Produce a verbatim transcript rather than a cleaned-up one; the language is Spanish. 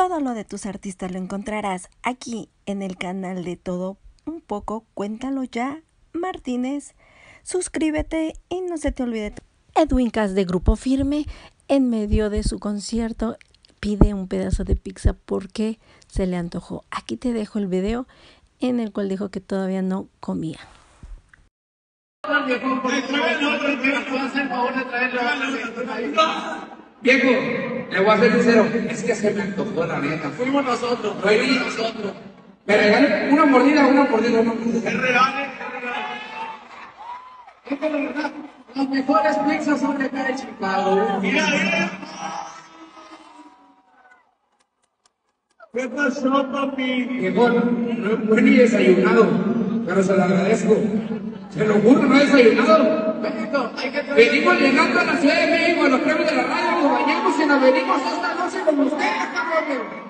Todo lo de tus artistas lo encontrarás aquí en el canal de Todo Un Poco. Cuéntalo ya, Martínez. Suscríbete y no se te olvide. Edwin Cass de Grupo Firme, en medio de su concierto, pide un pedazo de pizza porque se le antojó. Aquí te dejo el video en el cual dijo que todavía no comía. Viejo, le voy a ser sincero, es que se me antojó la neta. Fuimos nosotros, fuimos nosotros. Me regalé una mordida, una mordida, una mordida. Que regale, que regale. Las mejores pizzas son de acá de Chicago. Mira, mira. ¿Qué pasó, papi? Viejo, no he ni desayunado, pero se lo agradezco. Se lo juro, no he desayunado. Venimos llegando a la Ciudad de México, a los premios de la radio, nos bañamos y nos venimos esta noche con ustedes, cabrón.